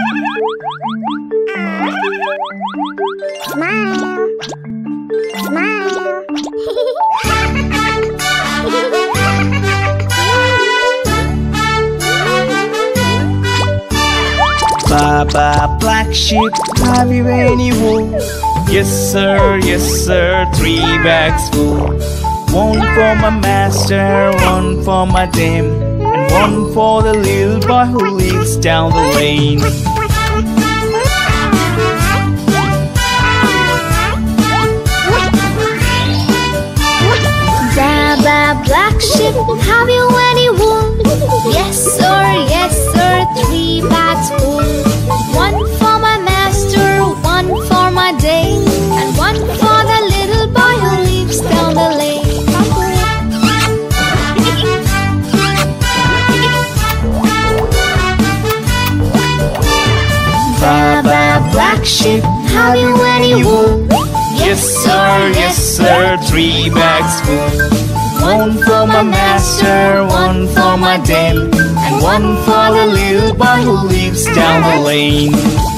Smile. Smile. Baba, black sheep, have you any wool? Yes sir, 3 bags full. One for my master, one for my dame, and one for the little boy who lives down the lane. Baba, black sheep, have you any wool? Yes sir, 3 bags full. One for my master, one for my dame, and one for the little boy who lives down the lane. Baba, black sheep, have you any wool? Yes sir, 3 bags full. One for my master, one for my dame, and one for the little boy who lives down the lane.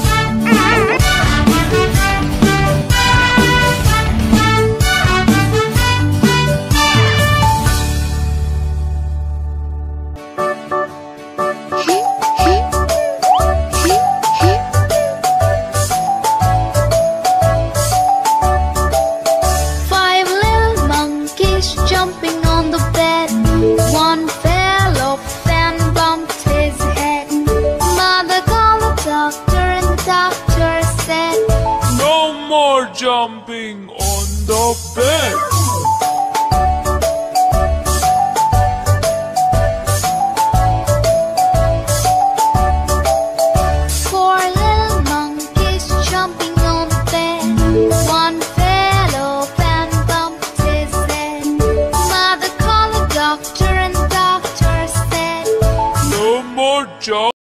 Jumping on the bed, one fell off and bumped his head. Mother called the doctor and the doctor said, "No more jumping on the bed." Four little monkeys jumping on the bed, one fell off and bumped his head. Mother called the doctor and the doctor said, No more jumping.